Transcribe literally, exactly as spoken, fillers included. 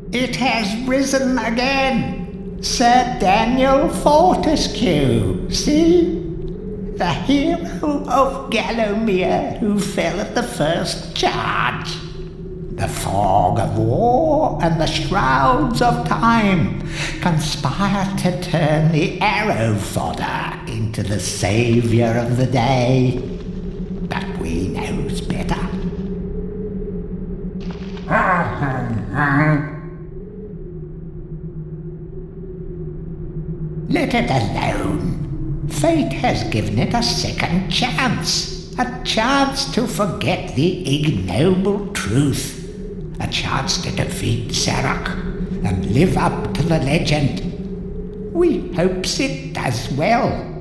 It has risen again. Sir Daniel Fortescue, see? The hero of Gallowmere who fell at the first charge. The fog of war and the shrouds of time conspire to turn the arrow fodder into the saviour of the day. But we knows better. Let it alone. Fate has given it a second chance. A chance to forget the ignoble truth. A chance to defeat Sarok and live up to the legend. We hopes it does well.